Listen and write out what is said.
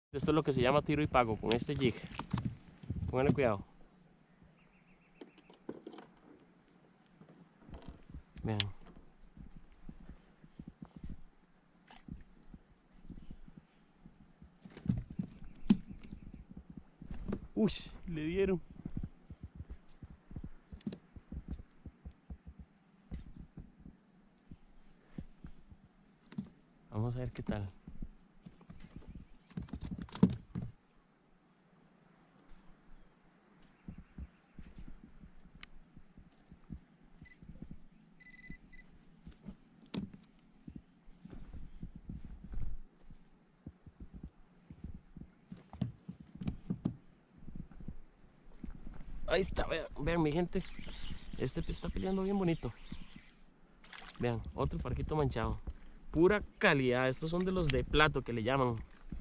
Esto es lo que se llama tiro y pago con este jig. Pónganle cuidado. Vean. Uy, le dieron. Vamos a ver qué tal. Ahí está, vean, vean mi gente. Este está peleando bien bonito. Vean, otro parquito manchado. Pura calidad. Estos son de los de plato que le llaman.